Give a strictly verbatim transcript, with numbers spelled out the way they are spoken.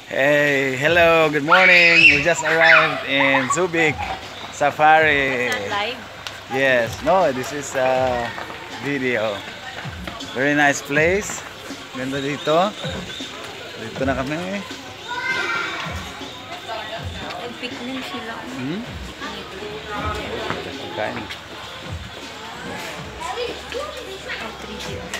Hey, hello, good morning. We just arrived in Zoobic Safari. Not live. Yes, no, this is a video. Very nice place. Ganda dito. Dito na kami. Nag-picnic sila. Hmm? Pagkain. Oh, three D.